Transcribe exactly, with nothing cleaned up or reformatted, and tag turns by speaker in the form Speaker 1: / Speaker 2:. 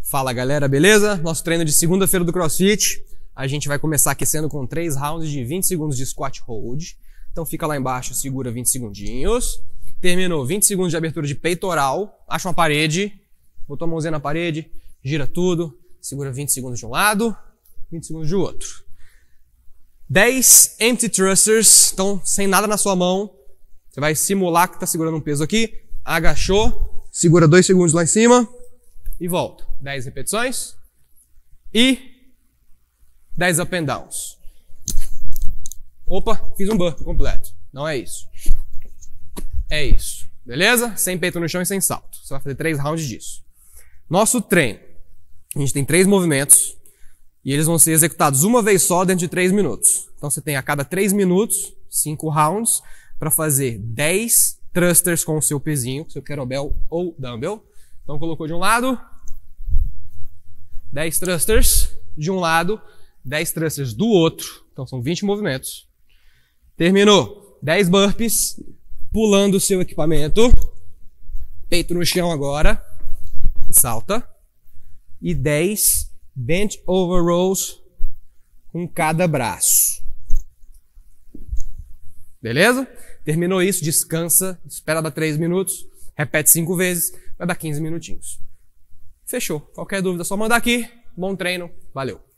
Speaker 1: Fala galera, beleza? Nosso treino de segunda-feira do CrossFit. A gente vai começar aquecendo com três rounds de vinte segundos de squat hold. Então fica lá embaixo, segura vinte segundinhos. Terminou, vinte segundos de abertura de peitoral. Acha uma parede, botou a mãozinha na parede, gira tudo, segura vinte segundos de um lado, vinte segundos de outro. dez empty thrusters, então sem nada na sua mão. Você vai simular que está segurando um peso aqui, agachou, segura dois segundos lá em cima e volta. dez repetições e dez up and downs. Opa, fiz um burpee completo. Não é isso. É isso. Beleza? Sem peito no chão e sem salto. Você vai fazer três rounds disso. Nosso treino. A gente tem três movimentos e eles vão ser executados uma vez só dentro de três minutos. Então você tem a cada três minutos, cinco rounds, para fazer dez thrusters com o seu pezinho, seu kettlebell ou dumbbell. Então colocou de um lado, dez thrusters de um lado, dez thrusters do outro. Então são vinte movimentos. Terminou. dez burpees, pulando o seu equipamento. Peito no chão agora. E salta. E dez bench over rows com cada braço. Beleza? Terminou isso, descansa, espera dar três minutos, repete cinco vezes, vai dar quinze minutinhos. Fechou. Qualquer dúvida é só mandar aqui. Bom treino. Valeu.